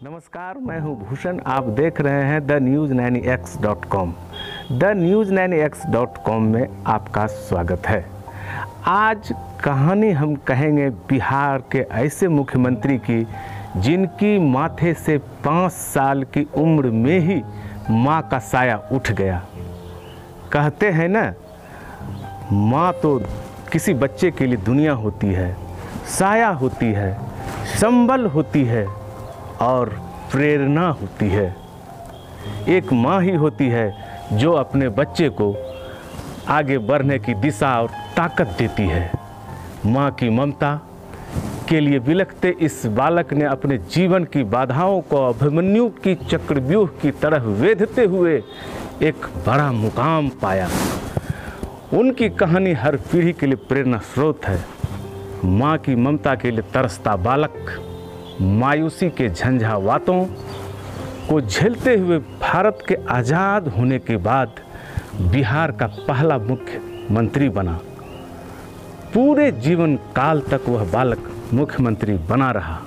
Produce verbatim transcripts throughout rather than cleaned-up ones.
नमस्कार, मैं हूं भूषण। आप देख रहे हैं the news nine X dot com. The news nine X dot com में आपका स्वागत है। आज कहानी हम कहेंगे बिहार के ऐसे मुख्यमंत्री की जिनकी माथे से पाँच साल की उम्र में ही माँ का साया उठ गया। कहते हैं ना, माँ तो किसी बच्चे के लिए दुनिया होती है, साया होती है, संबल होती है और प्रेरणा होती है। एक माँ ही होती है जो अपने बच्चे को आगे बढ़ने की दिशा और ताकत देती है। माँ की ममता के लिए बिलखते इस बालक ने अपने जीवन की बाधाओं को अभिमन्यु की चक्रव्यूह की तरह वेधते हुए एक बड़ा मुकाम पाया। उनकी कहानी हर पीढ़ी के लिए प्रेरणा स्रोत है। माँ की ममता के लिए तरसता बालक मायूसी के झंझावातों को झेलते हुए भारत के आज़ाद होने के बाद बिहार का पहला मुख्यमंत्री बना। पूरे जीवन काल तक वह बालक मुख्यमंत्री बना रहा।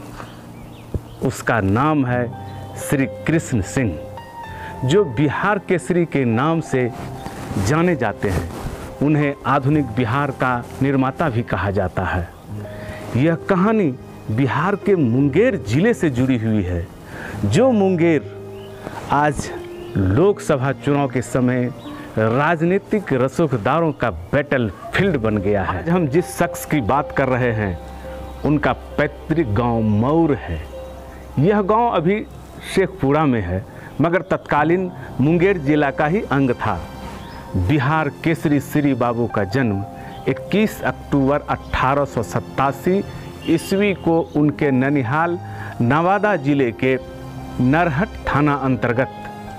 उसका नाम है श्री कृष्ण सिंह, जो बिहार केसरी के नाम से जाने जाते हैं। उन्हें आधुनिक बिहार का निर्माता भी कहा जाता है। यह कहानी बिहार के मुंगेर जिले से जुड़ी हुई है, जो मुंगेर आज लोकसभा चुनाव के समय राजनीतिक रसूखदारों का बैटल फील्ड बन गया है। आज हम जिस शख्स की बात कर रहे हैं उनका पैतृक गांव मऊर है। यह गांव अभी शेखपुरा में है, मगर तत्कालीन मुंगेर जिला का ही अंग था। बिहार केसरी श्री बाबू का जन्म इक्कीस अक्टूबर अठारह सौ सत्तासी ईस्वी को उनके ननिहाल नवादा जिले के नरहट थाना अंतर्गत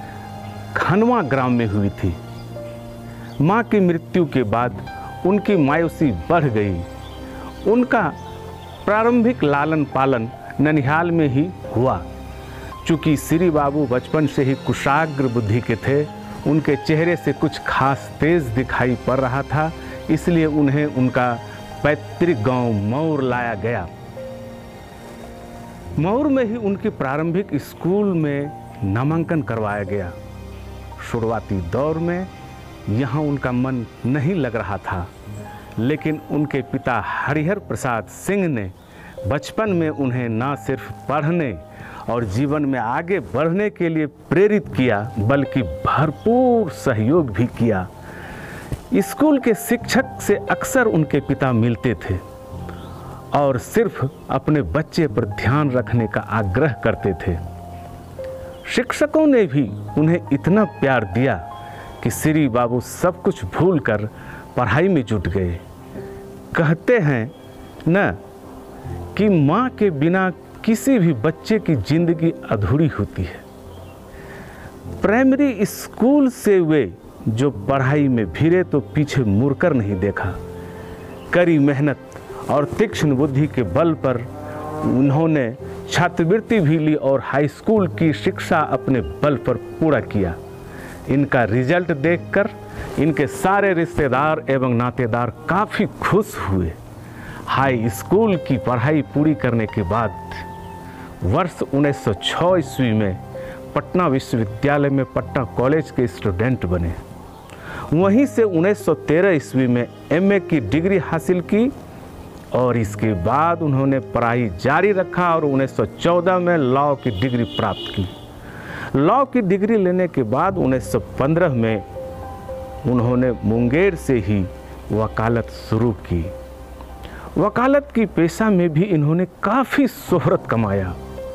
खनवा ग्राम में हुई थी। मां की मृत्यु के बाद उनकी मायूसी बढ़ गई। उनका प्रारंभिक लालन पालन ननिहाल में ही हुआ। चूँकि श्री बाबू बचपन से ही कुशाग्र बुद्धि के थे, उनके चेहरे से कुछ खास तेज दिखाई पड़ रहा था, इसलिए उन्हें उनका पैतृक गांव मऊर लाया गया। मऊर में ही उनके प्रारंभिक स्कूल में नामांकन करवाया गया। शुरुआती दौर में यहाँ उनका मन नहीं लग रहा था, लेकिन उनके पिता हरिहर प्रसाद सिंह ने बचपन में उन्हें न सिर्फ पढ़ने और जीवन में आगे बढ़ने के लिए प्रेरित किया, बल्कि भरपूर सहयोग भी किया। स्कूल के शिक्षक से अक्सर उनके पिता मिलते थे और सिर्फ अपने बच्चे पर ध्यान रखने का आग्रह करते थे। शिक्षकों ने भी उन्हें इतना प्यार दिया कि श्री बाबू सब कुछ भूलकर पढ़ाई में जुट गए। कहते हैं न कि माँ के बिना किसी भी बच्चे की जिंदगी अधूरी होती है। प्राइमरी स्कूल से वे जो पढ़ाई में भिड़े तो पीछे मुड़कर नहीं देखा। कड़ी मेहनत और तीक्ष्ण बुद्धि के बल पर उन्होंने छात्रवृत्ति भी ली और हाई स्कूल की शिक्षा अपने बल पर पूरा किया। इनका रिजल्ट देखकर इनके सारे रिश्तेदार एवं नातेदार काफ़ी खुश हुए। हाई स्कूल की पढ़ाई पूरी करने के बाद वर्ष उन्नीस सौ छः ईस्वी में पटना विश्वविद्यालय में पटना कॉलेज के स्टूडेंट बने। वहीं से उन्नीस सौ तेरह ईस्वी में एमए की डिग्री हासिल की और इसके बाद उन्होंने पढ़ाई जारी रखा और उन्नीस सौ चौदह में लॉ की डिग्री प्राप्त की। लॉ की डिग्री लेने के बाद उन्नीस सौ पंद्रह में उन्होंने मुंगेर से ही वकालत शुरू की। वकालत की पेशा में भी इन्होंने काफ़ी शोहरत कमाया।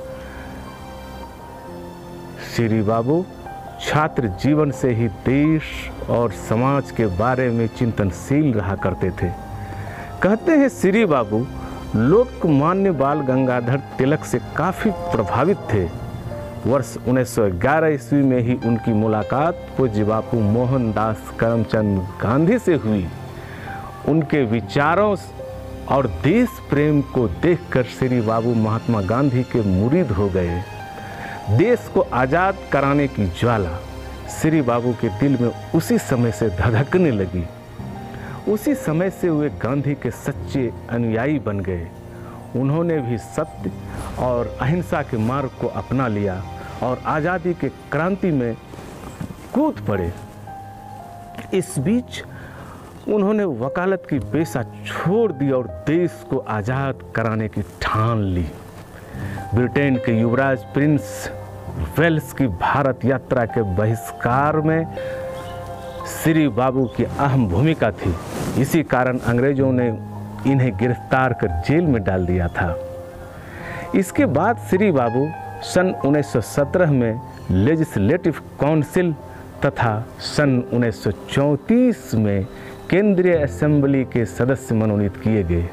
श्री बाबू छात्र जीवन से ही देश और समाज के बारे में चिंतनशील रहा करते थे। कहते हैं श्री बाबू लोकमान्य बाल गंगाधर तिलक से काफ़ी प्रभावित थे। वर्ष उन्नीस सौ ग्यारह ईस्वी में ही उनकी मुलाकात पूज्य बापू मोहनदास करमचंद गांधी से हुई। उनके विचारों और देश प्रेम को देखकर श्री बाबू महात्मा गांधी के मुरीद हो गए। देश को आज़ाद कराने की ज्वाला श्री बाबू के दिल में उसी समय से धधकने लगी। उसी समय से वे गांधी के सच्चे अनुयायी बन गए। उन्होंने भी सत्य और अहिंसा के मार्ग को अपना लिया और आज़ादी के क्रांति में कूद पड़े। इस बीच उन्होंने वकालत की पेशा छोड़ दी और देश को आज़ाद कराने की ठान ली। ब्रिटेन के युवराज प्रिंस वेल्स की भारत यात्रा के बहिष्कार में श्री बाबू की अहम भूमिका थी। इसी कारण अंग्रेजों ने इन्हें गिरफ्तार कर जेल में डाल दिया था। इसके बाद श्री बाबू सन उन्नीस सौ सत्रह में लेजिस्लेटिव काउंसिल तथा सन उन्नीस सौ चौंतीस में केंद्रीय असेंबली के सदस्य मनोनीत किए गए।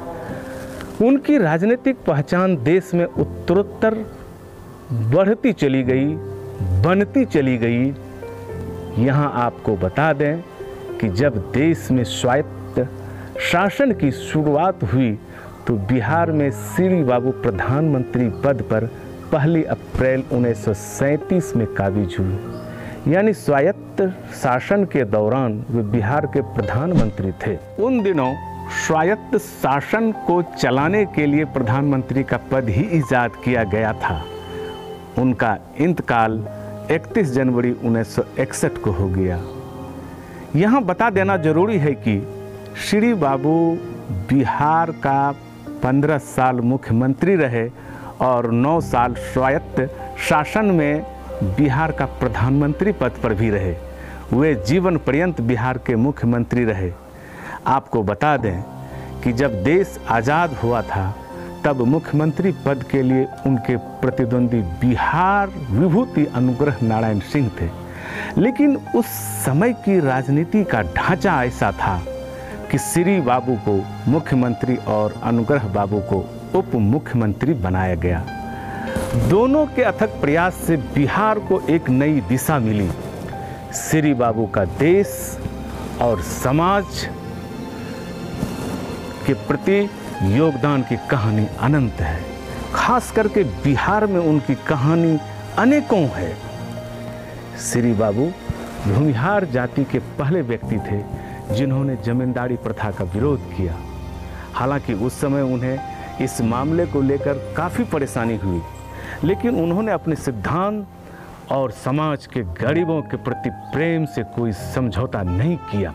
उनकी राजनीतिक पहचान देश में उत्तरोत्तर बढ़ती चली गई, बनती चली गई। यहाँ आपको बता दें कि जब देश में स्वायत्त शासन की शुरुआत हुई तो बिहार में श्री बाबू प्रधानमंत्री पद पर पहली अप्रैल उन्नीस सौ सैंतीस में काबिज हुई। यानी स्वायत्त शासन के दौरान वे बिहार के प्रधानमंत्री थे। उन दिनों स्वायत्त शासन को चलाने के लिए प्रधानमंत्री का पद ही ईजाद किया गया था। उनका इंतकाल इकतीस जनवरी उन्नीस सौ इकसठ को हो गया। यहाँ बता देना जरूरी है कि श्री बाबू बिहार का पंद्रह साल मुख्यमंत्री रहे और नौ साल स्वायत्त शासन में बिहार का प्रधानमंत्री पद पर भी रहे। वे जीवन पर्यंत बिहार के मुख्यमंत्री रहे। आपको बता दें कि जब देश आज़ाद हुआ था तब मुख्यमंत्री पद के लिए उनके प्रतिद्वंदी बिहार विभूति अनुग्रह नारायण सिंह थे। लेकिन उस समय की राजनीति का ढांचा ऐसा था कि श्री बाबू को मुख्यमंत्री और अनुग्रह बाबू को उप मुख्यमंत्री बनाया गया। दोनों के अथक प्रयास से बिहार को एक नई दिशा मिली। श्री बाबू का देश और समाज के प्रति योगदान की कहानी अनंत है। खास करके बिहार में उनकी कहानी अनेकों है। श्री बाबू भूमिहार जाति के पहले व्यक्ति थे जिन्होंने जमींदारी प्रथा का विरोध किया। हालांकि उस समय उन्हें इस मामले को लेकर काफ़ी परेशानी हुई, लेकिन उन्होंने अपने सिद्धांत और समाज के गरीबों के प्रति प्रेम से कोई समझौता नहीं किया।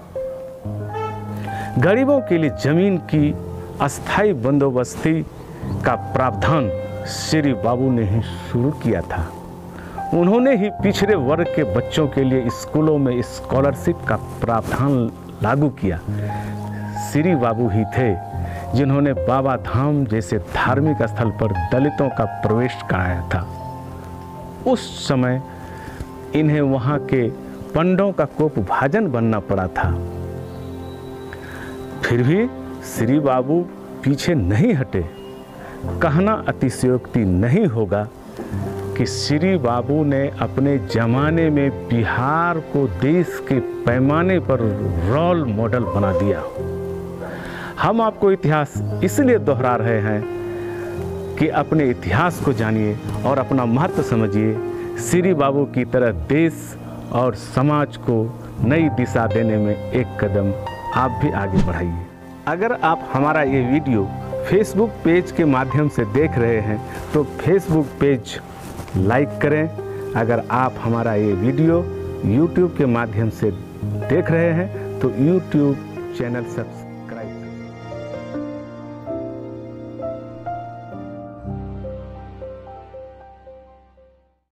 गरीबों के लिए जमीन की अस्थायी बंदोबस्ती का प्रावधान श्री बाबू ने ही शुरू किया था। उन्होंने ही पिछड़े वर्ग के बच्चों के लिए स्कूलों में स्कॉलरशिप का प्रावधान लागू किया। श्री बाबू ही थे जिन्होंने बाबा धाम जैसे धार्मिक स्थल पर दलितों का प्रवेश कराया था। उस समय इन्हें वहाँ के पंडों का कोपभाजन बनना पड़ा था। फिर भी श्री बाबू पीछे नहीं हटे। कहना अतिशयोक्ति नहीं होगा कि श्री बाबू ने अपने ज़माने में बिहार को देश के पैमाने पर रोल मॉडल बना दिया। हम आपको इतिहास इसलिए दोहरा रहे हैं कि अपने इतिहास को जानिए और अपना महत्व समझिए। श्री बाबू की तरह देश और समाज को नई दिशा देने में एक कदम आप भी आगे बढ़ाइए। अगर आप हमारा ये वीडियो फेसबुक पेज के माध्यम से देख रहे हैं तो फेसबुक पेज लाइक करें। अगर आप हमारा ये वीडियो यूट्यूब के माध्यम से देख रहे हैं तो यूट्यूब चैनल सब्सक्राइब